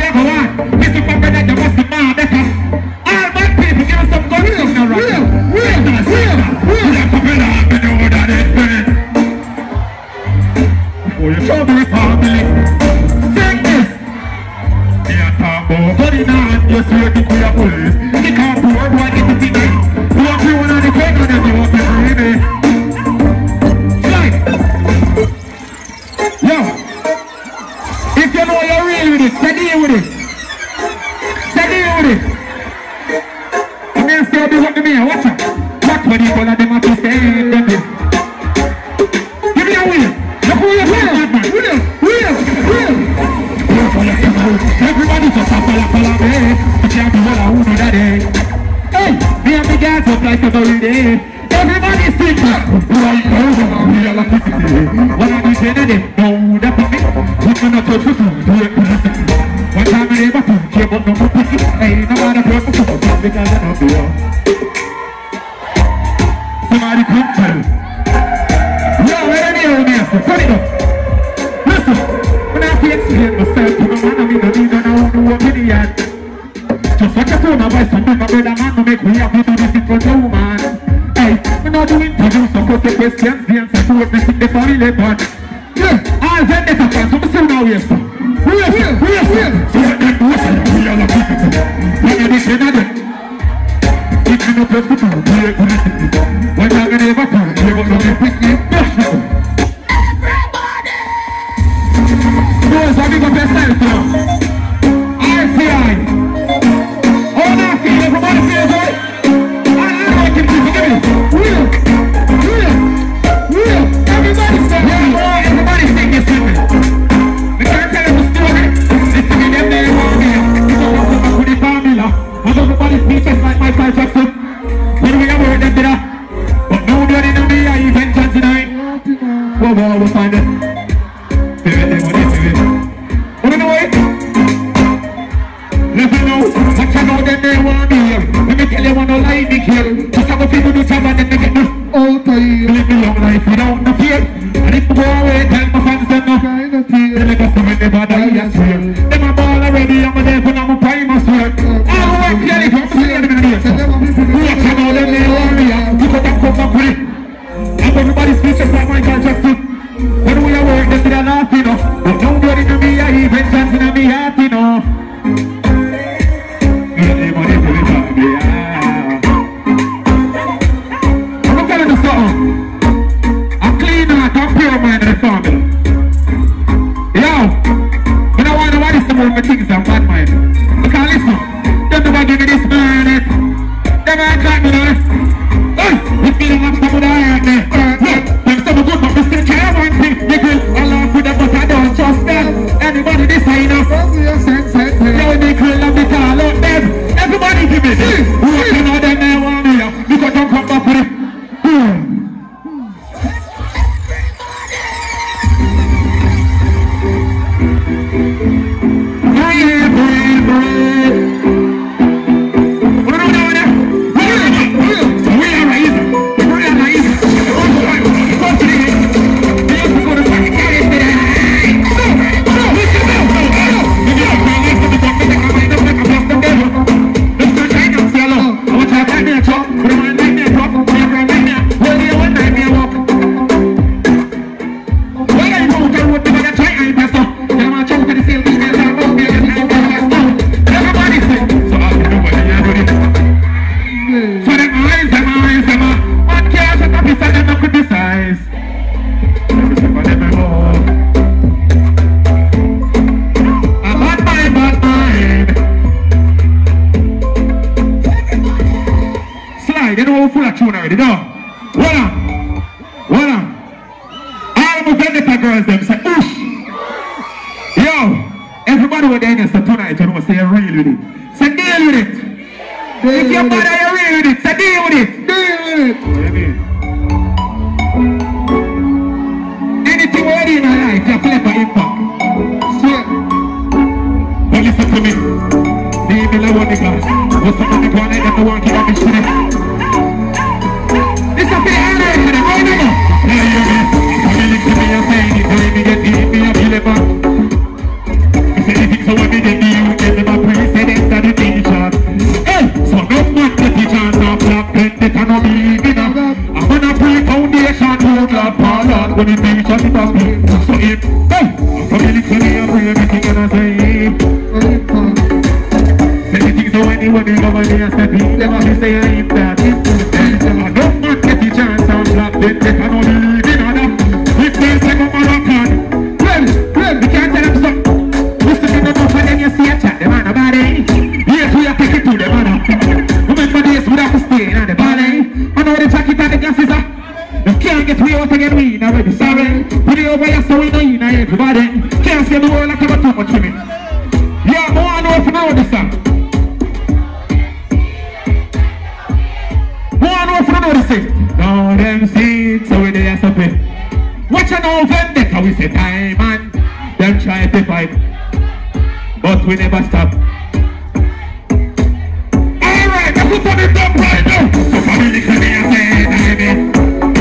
go on. Mr. Papa, that you must be mad better. All bad people give us some good stuff now, right? Real. Oh, you show me family. Sing this. Me a talk about body now. You swear to your police. You can't do it, boy, get it in there. You want to one on the corner, then you want to free me. Slide. Yo. If you know you're real with it, steady with it. Steady with it. I'm going to say this up to me, watch out. Watch when you call them at the same time. Give me a wheel. Look who you're playing with, man. Wheel. Everybody just a follow me. You can't do what I want that day. Hey, me and the guys up like a very day. Everybody sing this. Right now, we are like this. What are you saying? No, that for me. We cannot touch you. Do it for this. One time I never took you, but no more picky. Hey, no matter what you do, because I know you. Somebody come tell. Yo, where are you, master? Turn it up. Listen, when I explain myself to my man, I mean, I don't know what it is. Just like I told my voice, I'm doing my brother, man, to make me happy to this in front of you, man. Hey, we're not doing interviews, so put the questions, the answer to everything they family, but yeah, all them better fans, so I'm still now here, sir. Real. So let them know, sir, we are like this. When you're this in them, if you don't press the button, we are going to see it. When you're going to ever come, you're going to be quickly national. Boys, have you got best style, sir? RCI. All that feel, everybody feels right? Real. Everybody sing. Yeah, everybody sing this with me. We can't tell them the story. They sing in them name on me. You don't want to come back with the formula. And everybody speeches like Michael Jackson. When we have heard them to that. But now they're in me, I even chant tonight. Whoa, we'll find it. Baby. Wanna know it? Let me know. What you know them they want me here. Let me tell you one no lie me here. Just have a few minutes and then they get me all time. Live me long life without no fear. And if I go away, tell my fans them no kind of tear. They make us come and never die and swear. Them a ball already, I'm a dead when I'm a prime and swear. All work clearly from the end of the day. What you know them they want me here. You could have come back with it. And everybody's speeches like Michael Jackson. When we are working, they're not enough. But nobody to me, I even chance in me heart, you know. I'm telling you something. I'm clean out, I'm pure mind in the family. Yo, I don't want nobody to move my things and bad mind. Because listen, them never give me this minute. Them ain't like me now. Hey, you feeling like some of the hurt me. Them some good but we still care one thing. They will along with them but I don't trust them. Anybody this I know. Yo, they grill and we call out them. Everybody give me this. Who you know them they want me up. Because don't come back with it. Already, no. Hold on. All my vendetta girls them say, oosh. Yo, everybody with them say tonight, you know, say you're real with it. Say deal with it. If your body you're real with it, say deal with it. Anything we do in our life, you play for impact. Swear. But listen to me. Leave me alone, niggas. What's up with the one like that the one keep on me shitty? It's a bit harder to the right now. Now you know, coming to me and saying it, telling me that me a believer. If anything so what me get you me when they go on the step. Never be say I ain't that. Don't man get the chance and black. Then they can only leave in order. If they say come on rock on. Well, we can't tell them something. Listen to them up and then you see a chat. The man about it. Yes, we are taking to the man. Remember this, we have to stay in the body. I know the jacket and the glasses are. You can't get way out again, we already sorry. Put it over here so we know you know everybody. Can't see the world like I'm too much to me. Yeah, more I know if you know this song. More I know if you know this thing. Now them see it, so we there something. Watch out now, Vendetta, we say time and them try to fight. But we never stop. Alright, now put on the top right now. So family can be a say,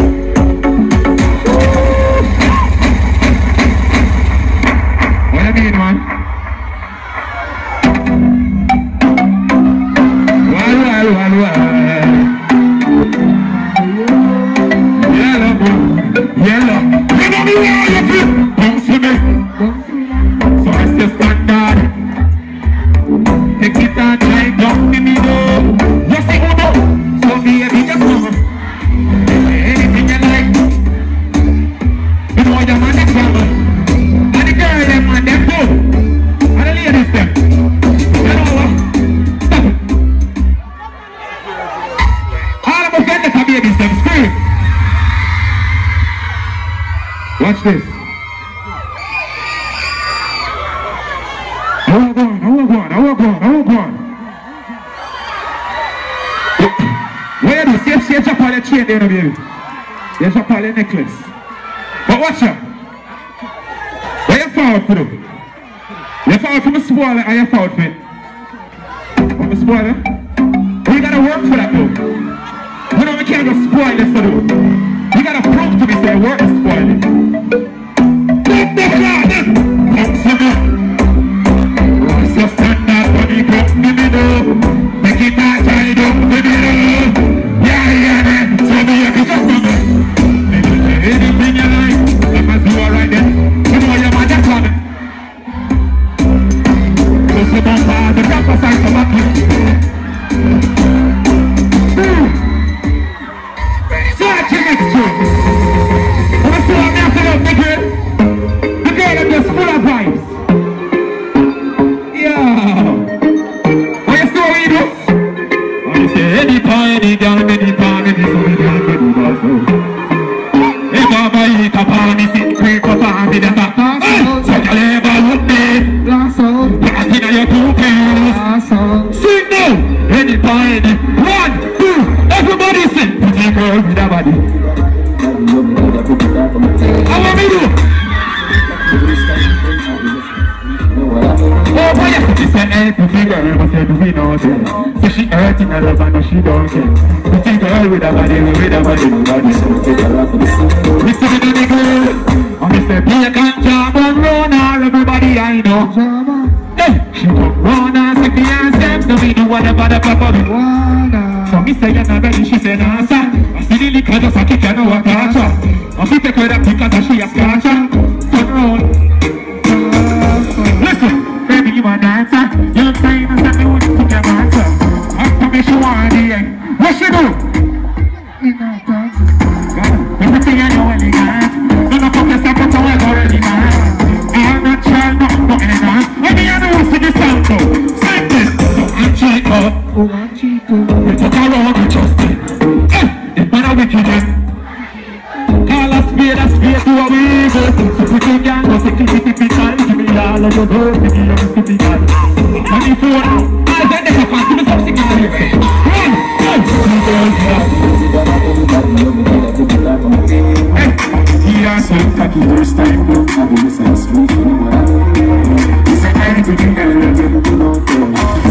man. Well. Yellow. You know me where you feel. Don't see me. So I still standard. Take it and try, don't give me no. You see who know? So baby, just come. Anything you like. You know your man is coming. And the girl, them man, them too. And the ladies, them. You know what? Stop it. All of us get the babies, them scream. Watch this. I will go on. Where do you see a drop on the chain there, baby? You drop on the necklace. But watch out. Where you forward for them? You forward from the spoiler or you forward for it? From the spoiler? You gotta work for that though. You know we can't just spoil this to do. You gotta prove to me say work is spoiling. Let the father come to me. What's your standard when you come to me though? Take it out, try it up to me though. Yeah, so me you can just come in. Anything you like, you must do alright then. You know your man just coming. Just the bumper, the proper size of a kid. Search your next trick. And I saw me after that, the girl that just full of vibes. Yeah. What you see what we do? When you say anytime, anytime, any so we can't do that so. If I buy it up on me, sit quick up on me, the back. So you never look me. Blast out. Blast in your two pills. Blast out. Sing now. Anytime, 1, 2, everybody sing. Pretty girl with a body. How want me do? Oh boy, yes, she said, hey, pretty girl, but said we know it. So she hurting her love and she don't care. Pretty girl with a body, nobody. We see the little girl, and we say, be a ganja, but run her, everybody I know. Hey, she come run her, say the answer, so we do whatever the papa do. So me say, you're not ready, she said, nah, sir. I see the liquor just a kick, you know what catch her. And she take her that because she a scratcher. Turn around. Listen, baby, you a dancer. You're saying that me wouldn't took your answer. After me, she want the end. What she do? Everything I know elegant. Don't know fuck yourself, but I already man. I'm not trying, not in that. Let me know what's in the sound though. Sing this. So I'm Chico. Oh, I'm Chico. We took our own with Justin. It's been a wicked. Call us spade to a weevil. So put your gang go security time. Give me all of your birth, give me your stupid time. And if you want, I'll send them a fan. Give me some security. Run! He asked me that the first time I will listen to me. He said, I need to think I love you.